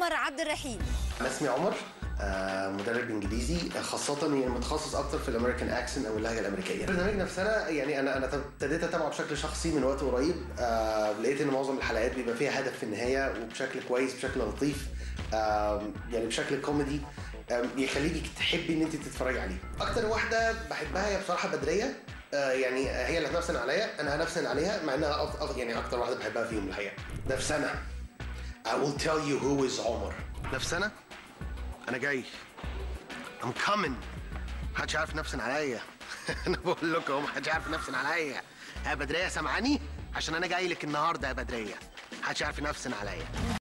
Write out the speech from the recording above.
عمر عبد الرحيم. أنا اسمي عمر، مدرب انجليزي، خاصة يعني متخصص اكتر في الامريكان اكسنت او اللهجة الامريكية. البرنامج نفسنا يعني انا ابتديت اتابعه بشكل شخصي من وقت قريب. لقيت ان معظم الحلقات بيبقى فيها هدف في النهاية وبشكل كويس، بشكل لطيف، يعني بشكل كوميدي، يخليكي تحبي ان انت تتفرجي عليه. اكتر واحدة بحبها هي بصراحة بدرية. يعني هي اللي هتنافسن عليا، انا هنافسن عليها، مع انها يعني اكتر واحدة بحبها فيهم الحقيقة. نفسنا I will tell you who is عمر. نفسنا أنا جاي. I'm coming. محدش عارف نفسن عليا. أنا بقول لكم محدش عارف نفسن عليا. يا بدرية سامعاني؟ عشان أنا جاي لك النهارده يا بدرية. محدش عارف نفسن عليا.